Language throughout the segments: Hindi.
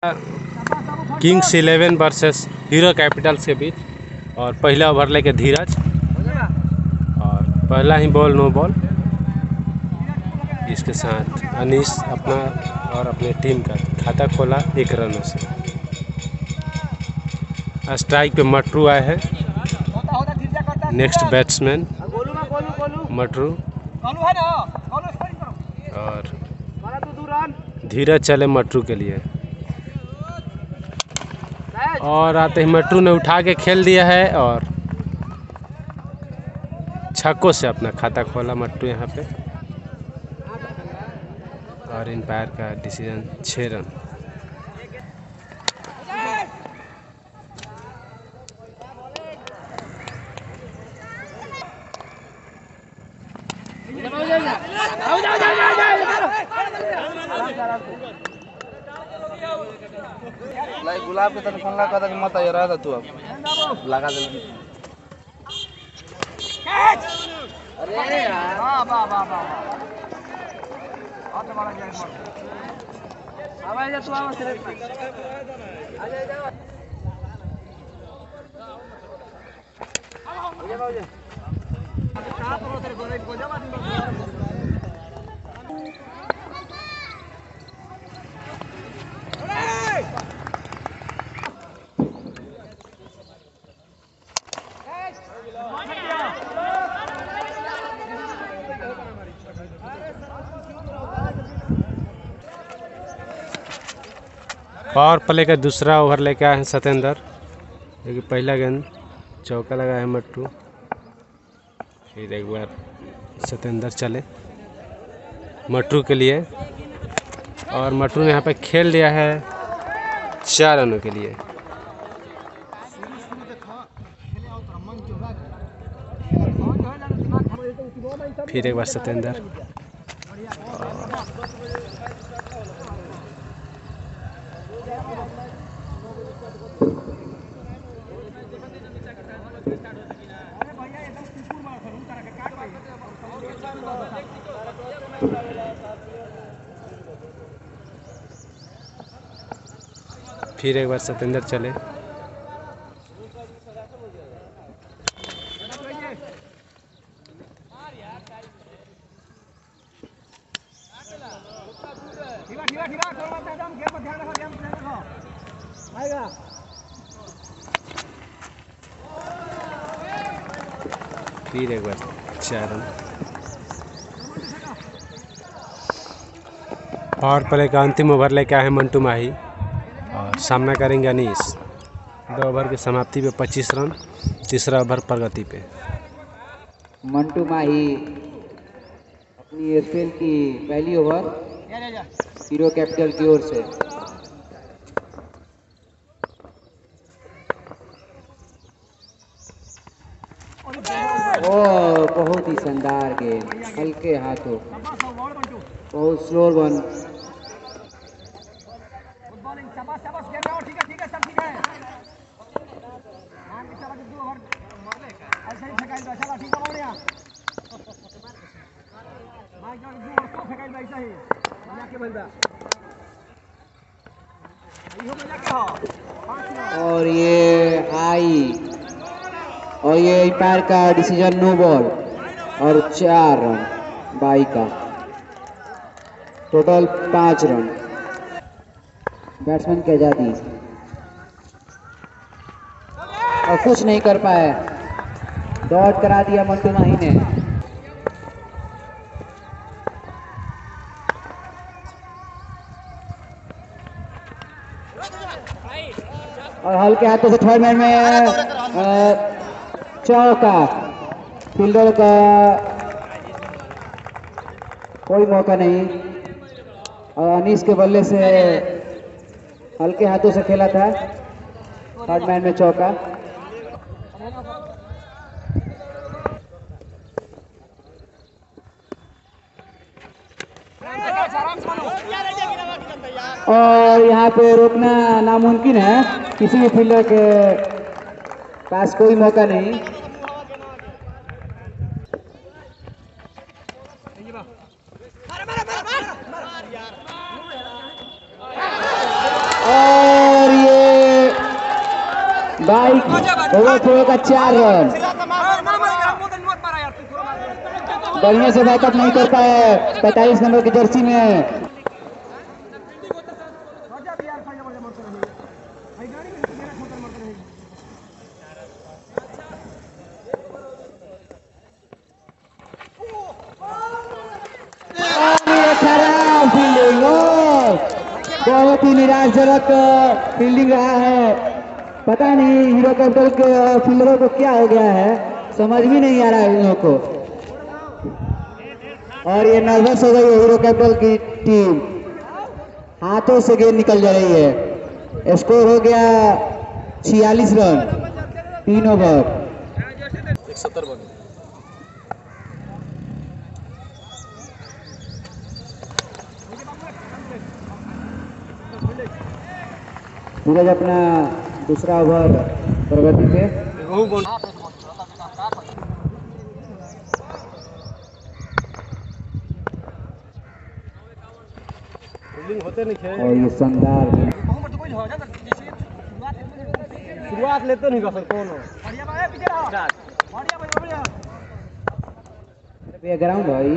किंग्स 11 वर्सेस हीरो कैपिटल्स के बीच और पहला ओवर लेके धीरज और पहला ही बॉल नो बॉल। इसके साथ अनीस अपना और अपने टीम का खाता खोला 1 रनों से। स्ट्राइक पे मटरू आए हैं, नेक्स्ट बैट्समैन मटरू और धीरज चले मटरू के लिए और आते ही मटरू ने उठा के खेल दिया है और छक्कों से अपना खाता खोला मट्टू यहाँ पे और एम्पायर का डिसीजन 6 रन। गुलाब के तन फोन लगा था कि मत आ रहा था तू अब लगा दे। अरे यार वाह वाह वाह वाह बहुत बड़ा जय मत आवाज जा तू आवाज से आ जा जा हो जा कहां पर तेरे गोरे को जमा दी। पावर प्ले का दूसरा ओवर लेके आए हैं सतेंद्र, क्योंकि पहला गेंद चौका लगा है मट्टू। फिर एक बार सतेंद्र चले मट्टू के लिए और मट्टू ने यहाँ पे खेल दिया है 4 रनों के लिए। फिर एक बार सतेंद्र फिर एक बार सतेंद्र चले फिर एक बार 4 रन। पावर प्ले का अंतिम ओवर लेके आए हैं मंटू माही और सामना करेंगे अनीस। 2 ओवर की समाप्ति पे 25 रन, तीसरा ओवर प्रगति पे। मंटू माही अपनी स्पेल की पहली ओवर हीरो कैपिटल की ओर से। ओ बहुत ही शानदार गेंद, हल्के हाथों, बहुत स्लो वन। और ये हाई और ये एम्पायर का डिसीजन नो बॉल और 4 रन बाई का टोटल 5 रन। बैट्समैन की आजादी और कुछ नहीं कर पाए, डॉट करा दिया मंटू माही ने। और हल्के हाथों से थर्ड मैन में चौका। फील्डर का कोई मौका नहीं और अनीस के बल्ले से हल्के हाथों से खेला था, थर्ड मैन में चौका। और यहाँ पे रोकना नामुमकिन है, किसी भी फील्डर के पास कोई मौका नहीं। और ये बाइक ओवर थ्रो का 4 रन। बढ़िया से बैकअप नहीं कर पाए 45 नंबर की जर्सी में। खराब फील्डिंग और बहुत ही निराशजनक फील्डिंग रहा है। पता नहीं हीरो कैपिटल के फील्डरों को क्या हो गया है, समझ भी नहीं आ रहा है इन लोगों को। और ये नर्वस हो गई है हीरो कैपिटल की टीम, हाथों से गेंद निकल जा रही है। स्कोर हो गया 46 रन 3 ओवर। 170 बन सूरज अपना दूसरा ओवर प्रगति पे। होते नहीं खे और ये शानदार शुरुआत लेते नहीं कर कौन ग्राउंड भाई।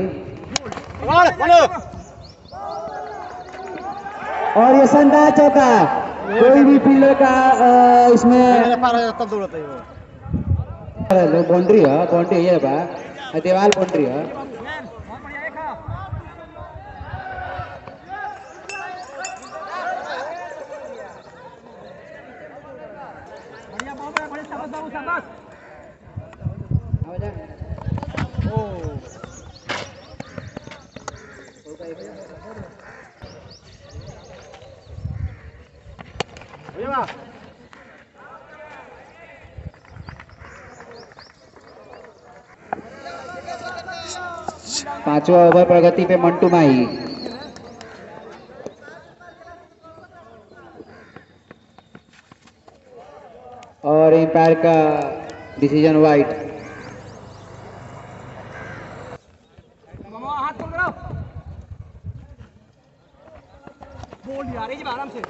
और ये शानदार चौका, कोई भी फील्डर का इसमें तब दौड़ता है बाउंड्री है, बाउंड्री है बा दीवार बाउंड्री है। पांचवा ओवर प्रगति पे मंटू माही। और एम्पायर का डिसीजन वाइट। बोल यार ये आराम से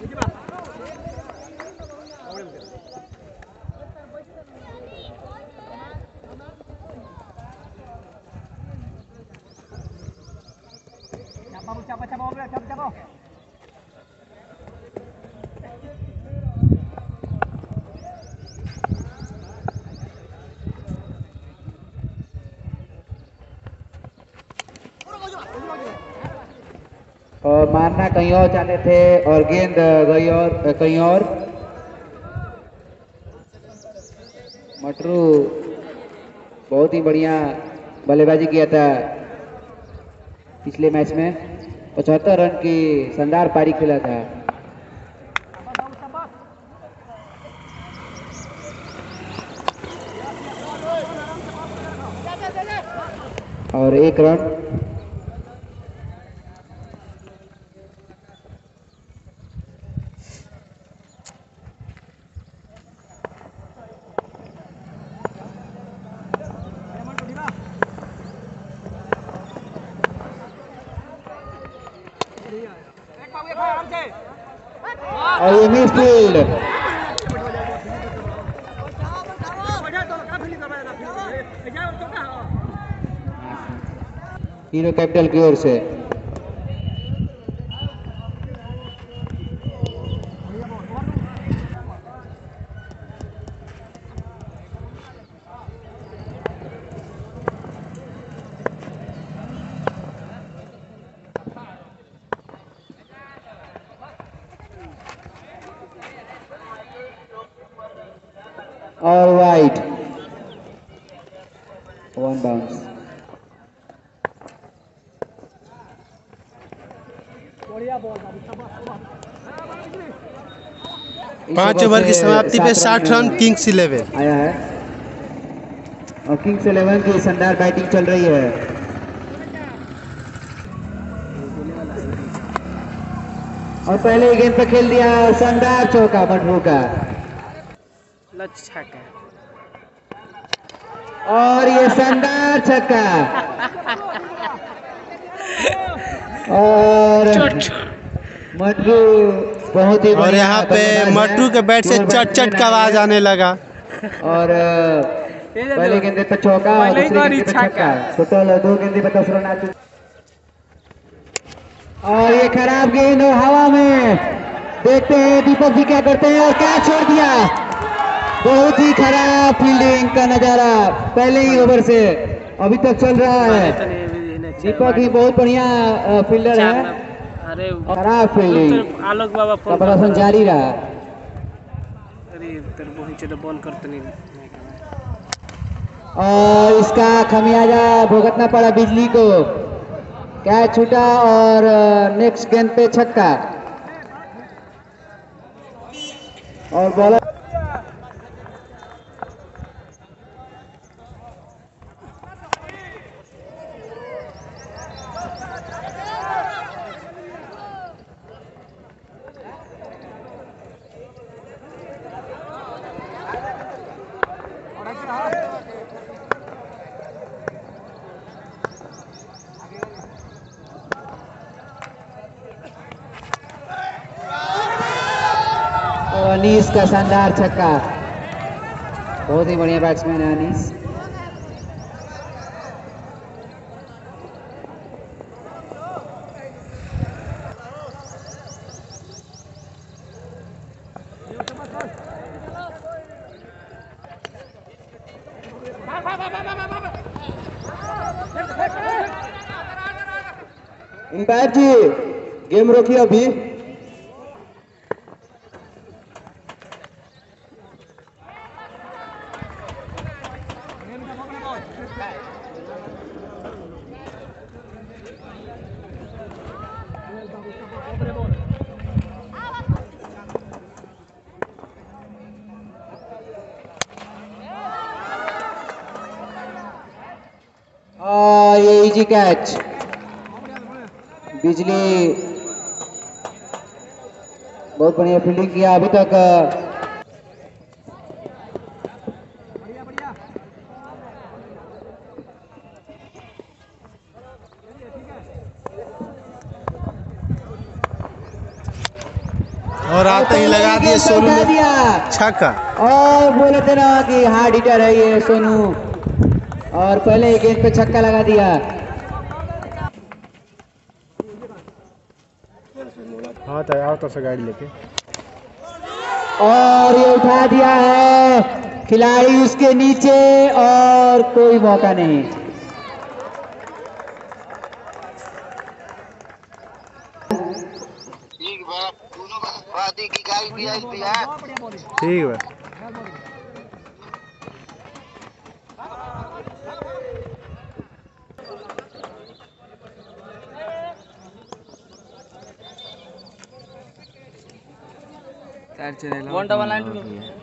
चापा और मारना कहीं और चाहते थे और गेंद गई और कहीं और। मटरू बहुत ही बढ़िया बल्लेबाजी किया था पिछले मैच में, 75 रन की शानदार पारी खेला था। और 1 रन। और ये मिस फील्ड। हीरो कैपिटल की ओर से। और वाइट 1 बाउंस। पांच ओवर की समाप्ति पे 60 रन किंग्स 11 आया है। और किंग्स 11 की शानदार बैटिंग चल रही है। और पहले ही गेंद पे खेल दिया शानदार चौका मटरू का। और ये शानदार छक्का। और मटरू बहुत ही और बढ़िया यहाँ पे बल्लेबाज है। मटरू के बैट से प्योर चट चट का आवाज आने लगा। और पहले गेंदे पे चौका और दूसरे गेंदे पे छक्का। टोटल 2 गेंदे पे 10 रन आ चुके। और ये खराब गेंद और हवा में देखते हैं दीपक जी क्या करते हैं और क्या छोड़ दिया। बहुत ही खराब फील्डिंग का नजारा पहले ही ओवर से अभी तक चल रहा है। दीपक ही बहुत बढ़िया फील्डर है। अरे खराब फील्डिंग आलोक बाबा का प्रदर्शन जारी रहा। अरे तेरे बहुत चलो बॉल करते नहीं। और इसका खमियाजा भुगतना पड़ा बिजली को। कैच छूटा और नेक्स्ट गेंद पे छक्का और बॉलर और अनीस का शानदार छक्का। बहुत ही बढ़िया बैट्समैन है अनीस। अंपायर जी गेम रोकिए अभी। ये इजी कैच। बिजली बहुत बढ़िया फील्डिंग किया अभी तक। और आते ही लगा दिए सोनू ने छक्का। और बोले थे ना कि हार्ड हिटर है ये सोनू और पहले ही गेंद पे छक्का लगा दिया। हाँ तो आओ तो से गाड़ी लेके। और ये उठा दिया है खिलाड़ी उसके नीचे और कोई मौका नहीं। ठीक है वन डबल 9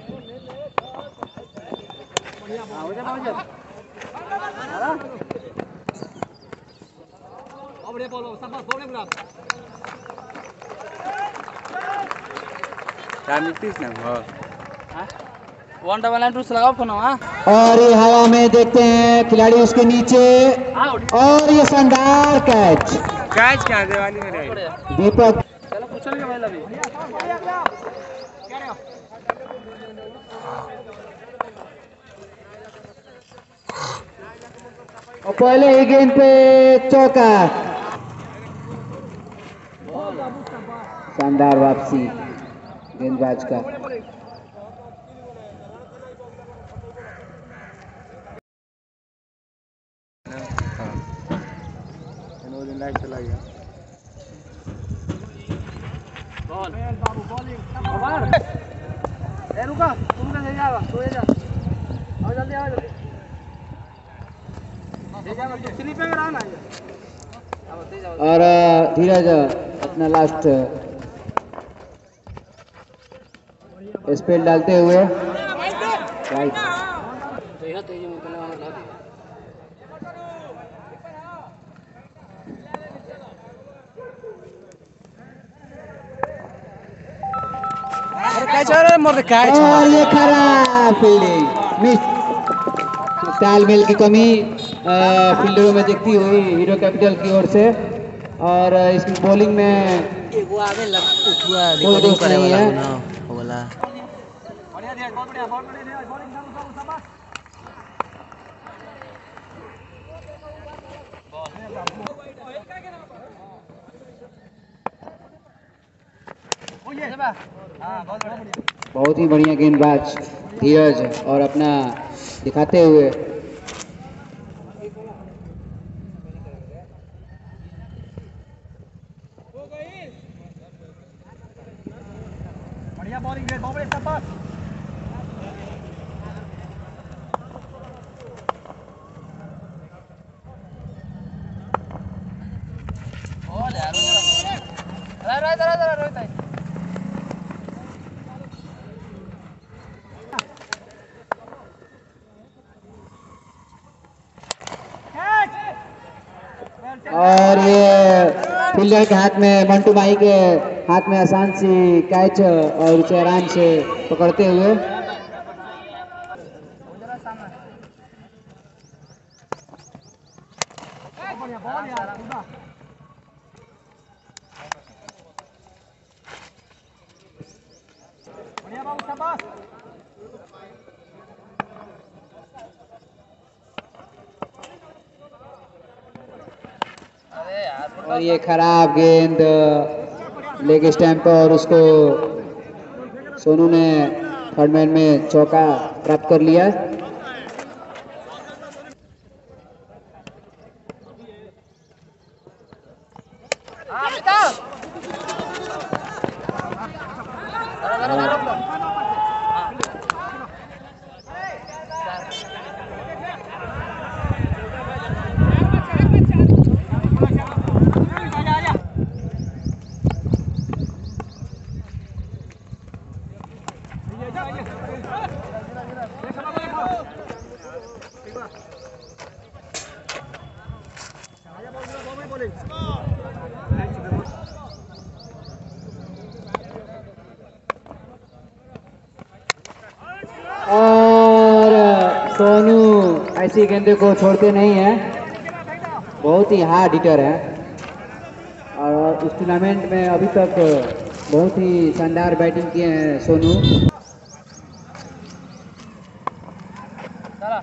वन डबल 9 से लगाओ फोन। और ये हवा में देखते हैं खिलाड़ी उसके नीचे और ये शानदार कैच। कैच क्या दिवाली में रहे दीपक चलो पूछ लिया भाई लभी और पहले ही गेंद पे चौका। शानदार वापसी गेंदबाज का। चला गया। बॉल बाबू बॉलिंग ए रुका तुम कैसे जाएगा तो जा आओ जल्दी आओ जल्दी ले जाओ तू स्लिप पे रहा ना अब ते जाओ। और धीरज अपना लास्ट स्पेल डालते हुए राइट। तेजी में करने वाला था। और ये खराब फील्डिंग मिस। तालमेल की कमी फील्डरों में दिखती हुई हीरो कैपिटल की ओर से और इस बॉलिंग में एगो आवे लग उठुआ कोई रिकॉर्डिंग दोस्त करे नहीं वाला है। हो ना वो वाला। बढ़िया दिया, बहुत बढ़िया, बहुत बढ़िया दिया, बॉलिंग शाबाश। हाँ, बहुत बढ़िया। बहुत ही बढ़िया गेंदबाज धीरज और अपना दिखाते हुए बढ़िया बॉलिंग है, बहुत बढ़िया शाबाश। बोल यार रोहित रोहित रोहित और ये फील्डर के हाथ में, मंटू भाई के हाथ में आसान सी कैच और उसे आराम से पकड़ते हुए बढ़िया बॉल यार, सीधा। बढ़िया बाबू, शाबाश। अरे यार और ये खराब गेंद लेग स्टैंप पर और उसको सोनू ने थर्ड मैन में चौका प्राप्त कर लिया। हाँ बेटा और सोनू ऐसी गेंदे को छोड़ते नहीं है, बहुत ही हार्ड हिटर है और इस टूर्नामेंट में अभी तक बहुत ही शानदार बैटिंग किए हैं सोनू। चला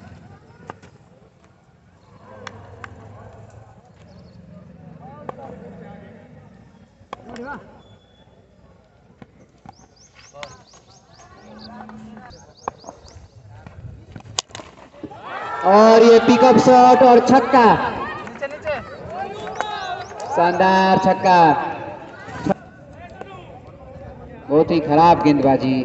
और ये पिकअप शॉट और छक्का, नीचे नीचे शानदार छक्का। बहुत ही खराब गेंदबाजी।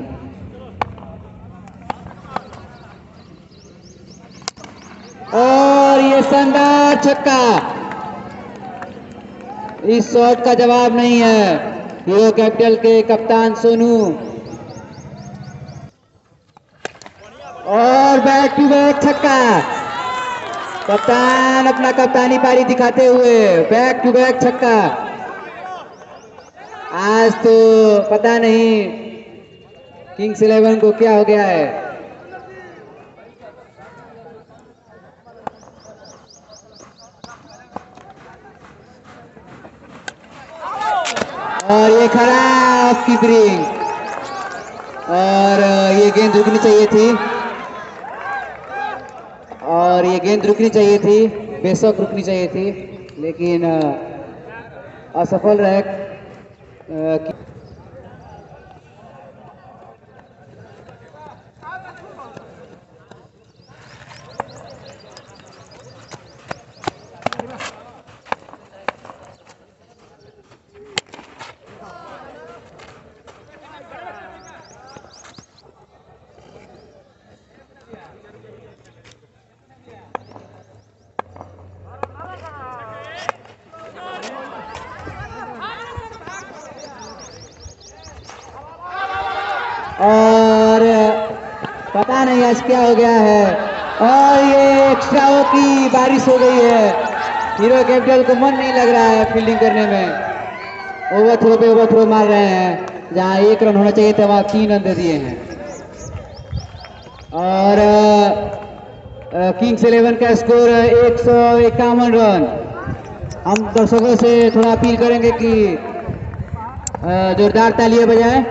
और ये शानदार छक्का, इस शॉट का जवाब नहीं है हीरो कैपिटल के कप्तान सोनू। और बैक टू बैक छक्का, कप्तान अपना कप्तानी पारी दिखाते हुए बैक टू बैक छक्का। आज तो पता नहीं किंग्स 11 को क्या हो गया है। और ये खराब कीपरिंग, और ये गेंद रुकनी चाहिए थी, और ये गेंद रुकनी चाहिए थी, बेशक रुकनी चाहिए थी, लेकिन असफल रहे। और पता नहीं आज क्या हो गया है, और ये एक्स्ट्राओं की बारिश हो गई है। हीरो कैपिटल को मन नहीं लग रहा है फील्डिंग करने में, ओवरथ्रो पे ओवरथ्रो मार रहे हैं, जहां 1 रन होना चाहिए था वहां 3 रन दे दिए हैं। और किंग्स 11 का स्कोर 151 रन। हम दर्शकों से थोड़ा अपील करेंगे कि जोरदार तालियां बजाएं।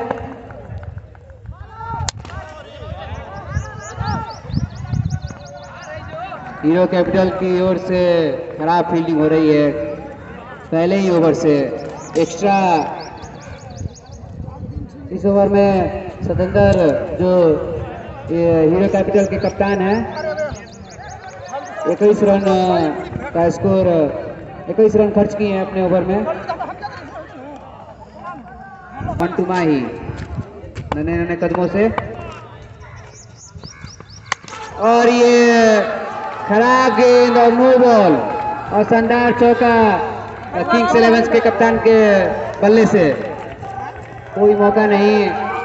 हीरो कैपिटल की ओर से खराब फील्डिंग हो रही है पहले ही ओवर से। एक्स्ट्रा इस ओवर में सतेंद्र जो हीरो कैपिटल के कप्तान हैं 21 रन का स्कोर 21 रन खर्च किए हैं अपने ओवर में। मंटू माही नन्हे नन्हे कदमों से और ये खराब गेंद और नो बॉल और शानदार चौका किंग्स 11 के कप्तान के बल्ले से। कोई मौका नहीं।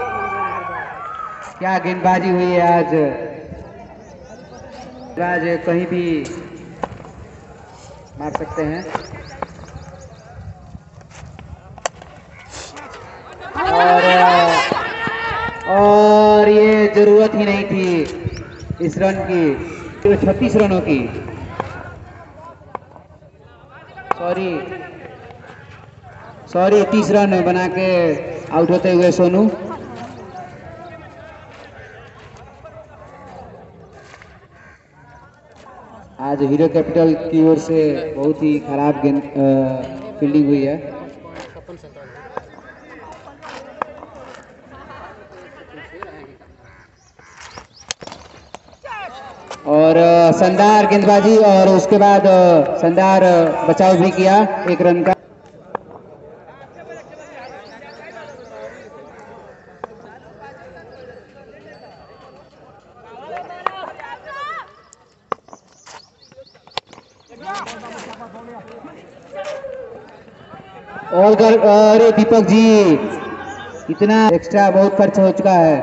क्या गेंदबाजी हुई है आज कहीं भी मार सकते हैं। और ये जरूरत ही नहीं थी इस रन की, 36 रनों की। सॉरी 30 रन बना के आउट होते हुए सोनू। आज हीरो कैपिटल की ओर से बहुत ही खराब गेंद फील्डिंग हुई है। और शानदार गेंदबाजी और उसके बाद शानदार बचाव भी किया 1 रन का। और अरे दीपक जी इतना एक्स्ट्रा बहुत खर्च हो चुका है।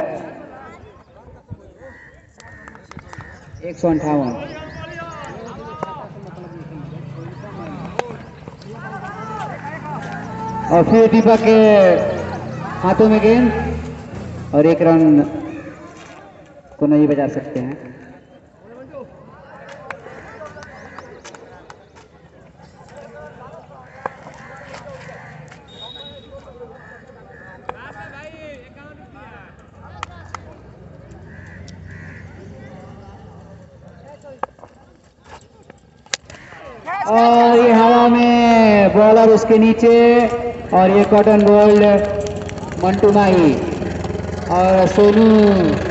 158 और फिर दीपक के हाथों में गेंद और 1 रन को नहीं बचा सकते हैं। और ये हवा में बॉलर उसके नीचे और ये कॉटन गोल्ड मंटू माही और सोनू